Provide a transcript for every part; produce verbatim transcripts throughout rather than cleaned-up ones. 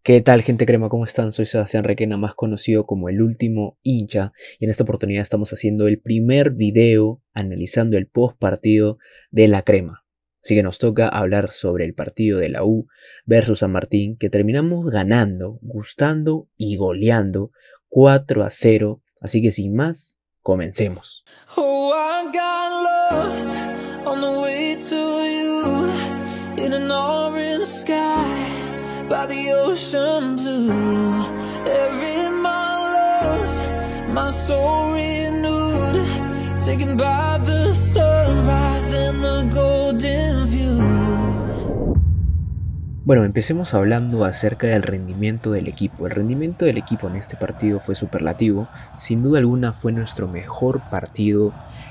¿Qué tal, gente crema? ¿Cómo están? Soy Sebastián Requena, más conocido como el último hincha, y en esta oportunidad estamos haciendo el primer video analizando el post partido de la crema. Así que nos toca hablar sobre el partido de la U versus San Martín, que terminamos ganando, gustando y goleando cuatro a cero. Así que sin más, comencemos. Oh, I got lost on the way to you in an orange sky. By the ocean blue, every mile lost, my soul renewed, taken by the sunrise and the golden view. Bueno, empecemos hablando acerca del rendimiento del equipo. El rendimiento del equipo en este partido fue superlativo. Sin duda alguna fue nuestro mejor partido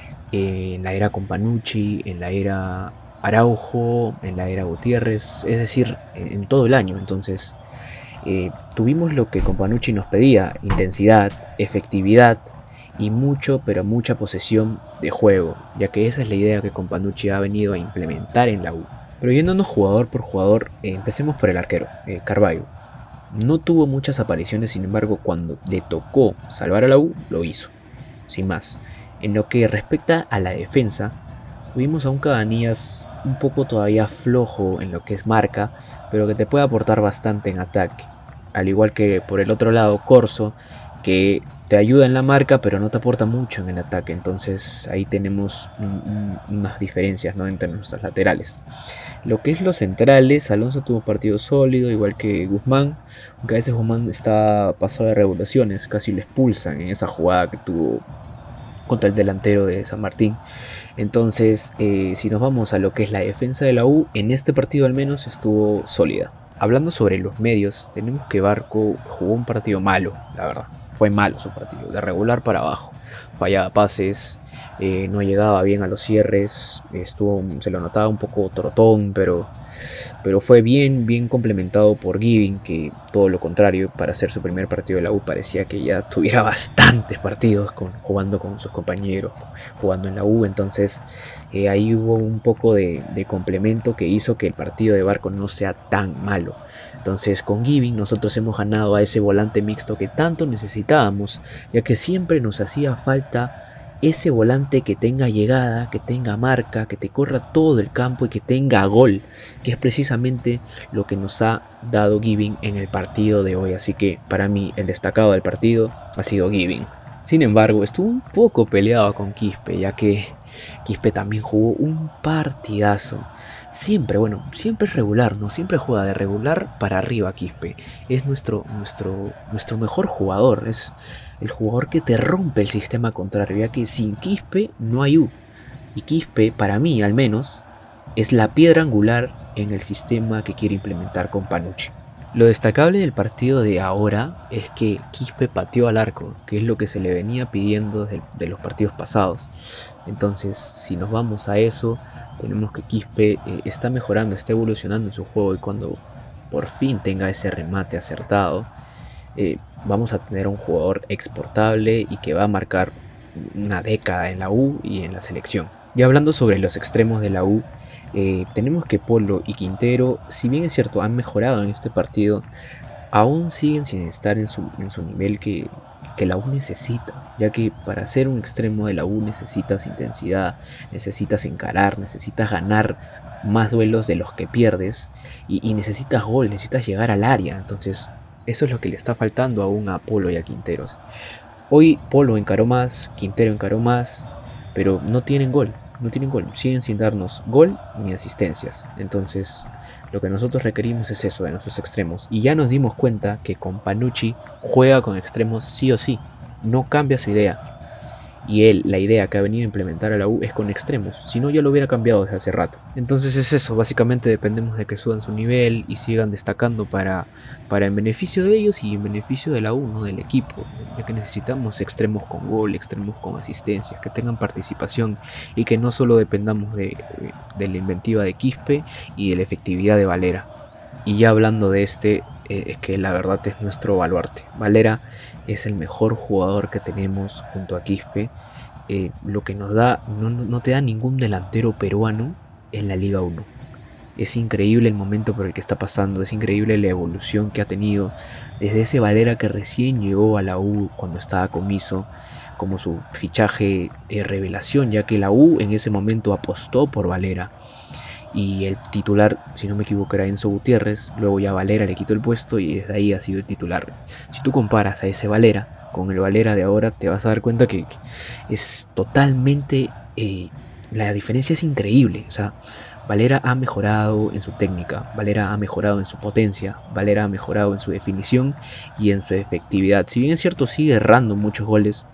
en la era Companucci, en la era Araujo, en la era Gutiérrez, es decir, en todo el año. Entonces eh, tuvimos lo que Companucci nos pedía: intensidad, efectividad y mucho, pero mucha posesión de juego, ya que esa es la idea que Companucci ha venido a implementar en la U. Pero yéndonos jugador por jugador, eh, empecemos por el arquero, eh, Carvalho. No tuvo muchas apariciones, sin embargo, cuando le tocó salvar a la U, lo hizo, sin más. En lo que respecta a la defensa, tuvimos a un Cabanillas un poco todavía flojo en lo que es marca, pero que te puede aportar bastante en ataque. Al igual que por el otro lado Corso, que te ayuda en la marca, pero no te aporta mucho en el ataque. Entonces ahí tenemos un, un, unas diferencias, ¿no?, entre nuestros laterales. Lo que es los centrales, Alonso tuvo un partido sólido, igual que Guzmán, aunque a veces Guzmán está pasado de revoluciones, casi lo expulsan en esa jugada que tuvo contra el delantero de San Martín. Entonces, eh, si nos vamos a lo que es la defensa de la U, en este partido al menos estuvo sólida. Hablando sobre los medios, tenemos que Barco jugó un partido malo, la verdad. Fue malo su partido, de regular para abajo. Fallaba pases, eh, no llegaba bien a los cierres, estuvo, se lo notaba un poco trotón, pero, pero fue bien, bien complementado por Giving, que todo lo contrario, para hacer su primer partido de la U parecía que ya tuviera bastantes partidos con, jugando con sus compañeros, jugando en la U. Entonces eh, ahí hubo un poco de, de complemento que hizo que el partido de Barco no sea tan malo. Entonces con Giving nosotros hemos ganado a ese volante mixto que tanto necesitábamos, ya que siempre nos hacía falta ese volante que tenga llegada, que tenga marca, que te corra todo el campo y que tenga gol, que es precisamente lo que nos ha dado Giving en el partido de hoy. Así que para mí el destacado del partido ha sido Giving. Sin embargo, estuvo un poco peleado con Quispe, ya que Quispe también jugó un partidazo. Siempre, bueno, siempre es regular, ¿no? Siempre juega de regular para arriba Quispe. Es nuestro, nuestro, nuestro mejor jugador. Es el jugador que te rompe el sistema contrario, ya que sin Quispe no hay U. Y Quispe, para mí al menos, es la piedra angular en el sistema que quiere implementar Companucci. Lo destacable del partido de ahora es que Quispe pateó al arco, que es lo que se le venía pidiendo de, de los partidos pasados. Entonces, si nos vamos a eso, tenemos que Quispe eh, está mejorando, está evolucionando en su juego, y cuando por fin tenga ese remate acertado, eh, vamos a tener un jugador exportable y que va a marcar una década en la U y en la selección. Y hablando sobre los extremos de la U, Eh, tenemos que Polo y Quintero, si bien es cierto han mejorado en este partido, aún siguen sin estar en su, en su nivel que, que la U necesita, ya que para ser un extremo de la U necesitas intensidad, necesitas encarar, necesitas ganar más duelos de los que pierdes, y, y necesitas gol, necesitas llegar al área. Entonces eso es lo que le está faltando aún a Polo y a Quinteros. Hoy Polo encaró más, Quintero encaró más, pero no tienen gol. No tienen gol, siguen sin darnos gol ni asistencias. Entonces lo que nosotros requerimos es eso de nuestros extremos. Y ya nos dimos cuenta que Companucci juega con extremos sí o sí, no cambia su idea. Y él, la idea que ha venido a implementar a la U es con extremos, si no ya lo hubiera cambiado desde hace rato. Entonces es eso, básicamente dependemos de que suban su nivel y sigan destacando para, para en beneficio de ellos y en beneficio de la U, ¿no?, del equipo, ya que necesitamos extremos con gol, extremos con asistencias, que tengan participación y que no solo dependamos de, de la inventiva de Quispe y de la efectividad de Valera. Y ya hablando de este, eh, es que la verdad es nuestro baluarte. Valera es el mejor jugador que tenemos junto a Quispe. Eh, lo que nos da, no, no te da ningún delantero peruano en la Liga uno. Es increíble el momento por el que está pasando, es increíble la evolución que ha tenido desde ese Valera que recién llegó a la U cuando estaba comiso, como su fichaje eh, revelación, ya que la U en ese momento apostó por Valera y el titular, si no me equivoco, era Enzo Gutiérrez. Luego ya Valera le quitó el puesto y desde ahí ha sido el titular. Si tú comparas a ese Valera con el Valera de ahora, te vas a dar cuenta que es totalmente... Eh, la diferencia es increíble. O sea, Valera ha mejorado en su técnica, Valera ha mejorado en su potencia, Valera ha mejorado en su definición y en su efectividad. Si bien es cierto, sigue errando muchos goles,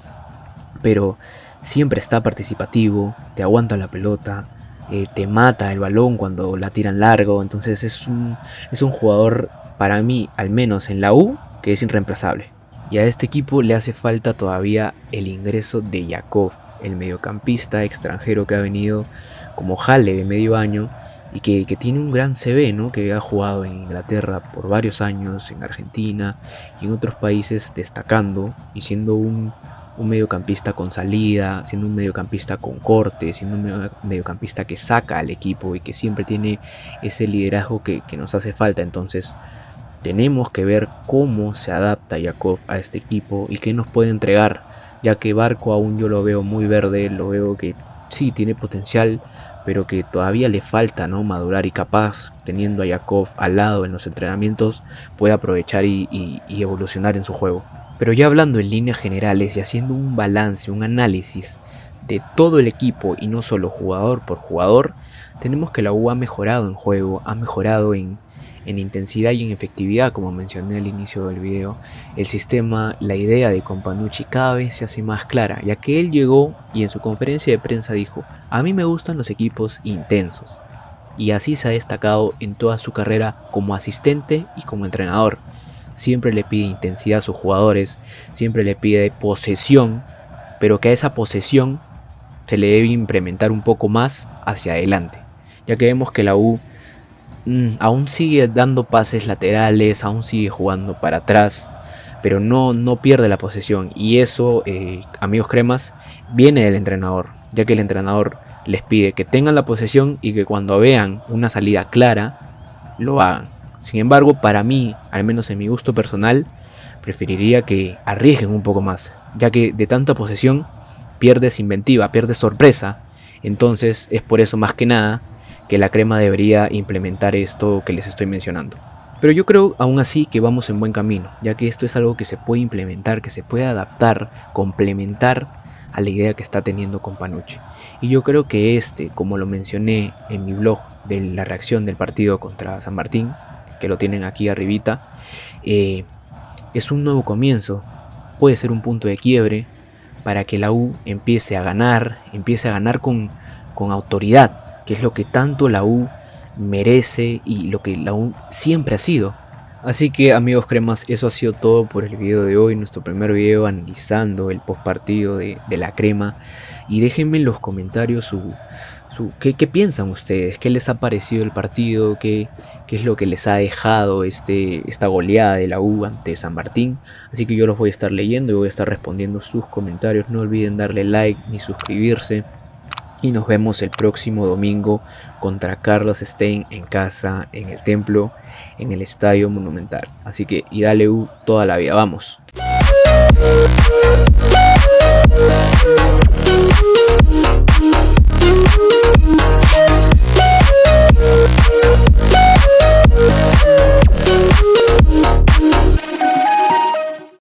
pero siempre está participativo, te aguanta la pelota, eh, te mata el balón cuando la tiran largo. Entonces es un, es un jugador, para mí, al menos en la U, que es irreemplazable. Y a este equipo le hace falta todavía el ingreso de Yakov, el mediocampista extranjero que ha venido como jale de medio año y que, que tiene un gran C V, ¿no? Que ha jugado en Inglaterra por varios años, en Argentina y en otros países, destacando y siendo un, un mediocampista con salida, siendo un mediocampista con corte, siendo un mediocampista que saca al equipo y que siempre tiene ese liderazgo que, que nos hace falta. Entonces tenemos que ver cómo se adapta Yakov a este equipo y qué nos puede entregar, ya que Barco aún yo lo veo muy verde, lo veo que sí tiene potencial, pero que todavía le falta, ¿no?, madurar, y capaz, teniendo a Yakov al lado en los entrenamientos, puede aprovechar y, y, y evolucionar en su juego. Pero ya hablando en líneas generales y haciendo un balance, un análisis de todo el equipo y no solo jugador por jugador, tenemos que la U ha mejorado en juego, ha mejorado en, en intensidad y en efectividad, como mencioné al inicio del video. El sistema, la idea de Companucci cada vez se hace más clara, ya que él llegó y en su conferencia de prensa dijo: a mí me gustan los equipos intensos, y así se ha destacado en toda su carrera como asistente y como entrenador. Siempre le pide intensidad a sus jugadores, siempre le pide posesión, pero que a esa posesión se le debe implementar un poco más hacia adelante, ya que vemos que la U mmm, aún sigue dando pases laterales, aún sigue jugando para atrás, pero no, no pierde la posesión. Y eso, eh, amigos cremas, viene del entrenador, ya que el entrenador les pide que tengan la posesión y que cuando vean una salida clara, lo hagan. Sin embargo, para mí, al menos en mi gusto personal, preferiría que arriesguen un poco más, ya que de tanta posesión pierdes inventiva, pierdes sorpresa. Entonces es por eso más que nada que la crema debería implementar esto que les estoy mencionando. Pero yo creo aún así que vamos en buen camino, ya que esto es algo que se puede implementar, que se puede adaptar, complementar a la idea que está teniendo Companucci. Y yo creo que este, como lo mencioné en mi blog de la reacción del partido contra San Martín, que lo tienen aquí arribita, eh, es un nuevo comienzo, puede ser un punto de quiebre para que la U empiece a ganar, empiece a ganar con, con autoridad, que es lo que tanto la U merece y lo que la U siempre ha sido. Así que, amigos cremas, eso ha sido todo por el video de hoy, nuestro primer video analizando el post partido de, de la crema. Y déjenme en los comentarios su, su ¿qué, qué piensan ustedes, qué les ha parecido el partido, qué, qué es lo que les ha dejado este, esta goleada de la U ante San Martín. Así que yo los voy a estar leyendo y voy a estar respondiendo sus comentarios. No olviden darle like ni suscribirse. Y nos vemos el próximo domingo contra Carlos Stein en casa, en el Templo, en el Estadio Monumental. Así que, y dale U toda la vida, vamos.